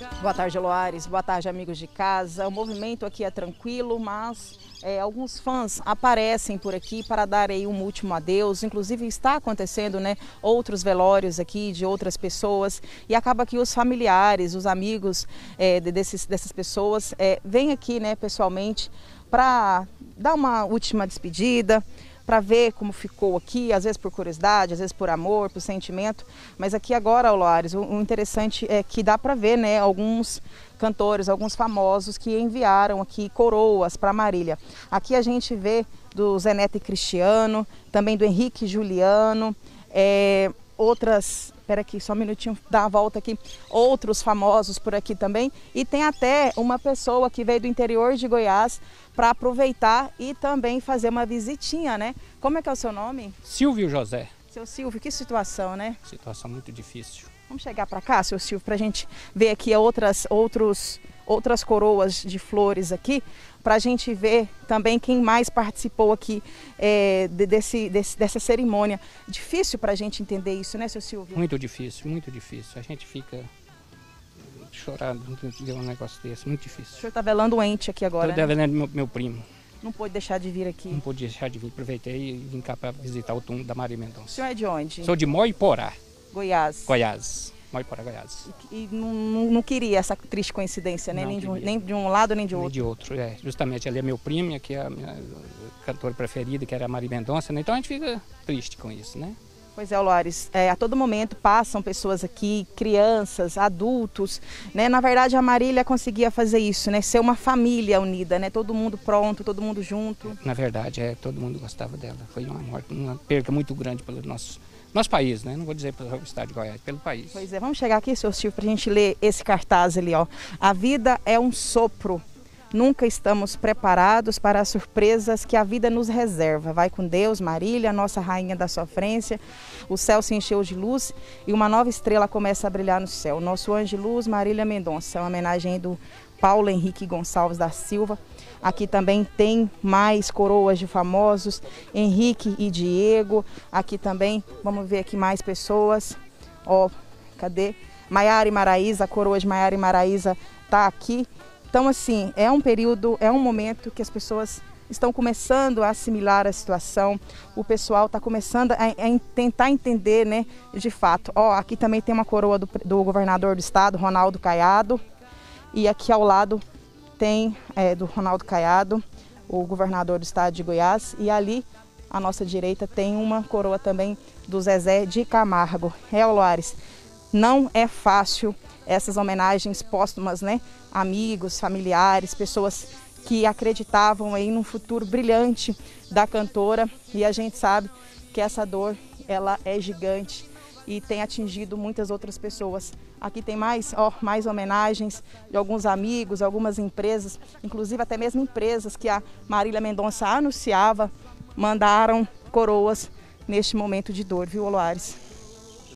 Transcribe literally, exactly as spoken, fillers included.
Boa tarde, Loares. Boa tarde, amigos de casa. O movimento aqui é tranquilo, mas é, alguns fãs aparecem por aqui para dar aí um último adeus. Inclusive está acontecendo, né, outros velórios aqui de outras pessoas e acaba que os familiares, os amigos é, desses, dessas pessoas é, vêm aqui, né, pessoalmente para dar uma última despedida, para ver como ficou aqui, às vezes por curiosidade, às vezes por amor, por sentimento. Mas aqui agora, Loares, o interessante é que dá para ver, né, alguns cantores, alguns famosos que enviaram aqui coroas para Marília. Aqui a gente vê do Zé Neto e Cristiano, também do Henrique e Juliano, é, outras... Espera aqui, só um minutinho, dá a volta aqui. Outros famosos por aqui também. E tem até uma pessoa que veio do interior de Goiás para aproveitar e também fazer uma visitinha, né? Como é que é o seu nome? Silvio José. Seu Silvio, que situação, né? Situação muito difícil. Vamos chegar para cá, seu Silvio, para a gente ver aqui outras, outros, outras coroas de flores aqui, para a gente ver também quem mais participou aqui é, desse, desse, dessa cerimônia. Difícil para a gente entender isso, né, seu Silvio? Muito difícil, muito difícil. A gente fica chorando de um negócio desse, muito difícil. O senhor está velando um ente aqui agora, Estou né? velando meu, meu primo. Não pôde deixar de vir aqui. Não pude deixar de vir, aproveitei e vim cá para visitar o túmulo da Maria Mendonça. O senhor é de onde? Sou de Moiporá. Goiás. Goiás. Moiporá, Goiás. E, e não, não, não queria essa triste coincidência, né? Nem de, um, nem de um lado nem de outro. Nem de outro, é. Justamente ali é meu primo, que é a minha cantora preferida, que era a Maria Mendonça, né? Então a gente fica triste com isso, né? Pois é, Loares, é, a todo momento passam pessoas aqui, crianças, adultos, né? Na verdade a Marília conseguia fazer isso, né? Ser uma família unida, né? Todo mundo pronto, todo mundo junto. Na verdade, é, todo mundo gostava dela. Foi uma morte, uma perca muito grande pelo nosso, nosso país, né? Não vou dizer pelo estado de Goiás, pelo país. Pois é, vamos chegar aqui, seu Silvio, para a gente ler esse cartaz ali, ó. A vida é um sopro. Nunca estamos preparados para as surpresas que a vida nos reserva. Vai com Deus, Marília, nossa rainha da sofrência. O céu se encheu de luz e uma nova estrela começa a brilhar no céu. Nosso anjo de luz, Marília Mendonça. É uma homenagem do Paulo Henrique Gonçalves da Silva. Aqui também tem mais coroas de famosos, Henrique e Diego. Aqui também, vamos ver aqui mais pessoas. Ó, cadê? Maiara e Maraísa, a coroa de Maiara e Maraísa está aqui. Então, assim, é um período, é um momento que as pessoas estão começando a assimilar a situação, o pessoal está começando a, a tentar entender, né, de fato. Ó, aqui também tem uma coroa do, do governador do estado, Ronaldo Caiado, e aqui ao lado tem é, do Ronaldo Caiado, o governador do estado de Goiás, e ali à nossa direita tem uma coroa também do Zezé de Camargo. É, Loares, não é fácil essas homenagens póstumas, né? Amigos, familiares, pessoas que acreditavam aí num futuro brilhante da cantora, e a gente sabe que essa dor, ela é gigante e tem atingido muitas outras pessoas. Aqui tem mais, ó, mais homenagens de alguns amigos, algumas empresas, inclusive até mesmo empresas que a Marília Mendonça anunciava, mandaram coroas neste momento de dor, viu, Loares?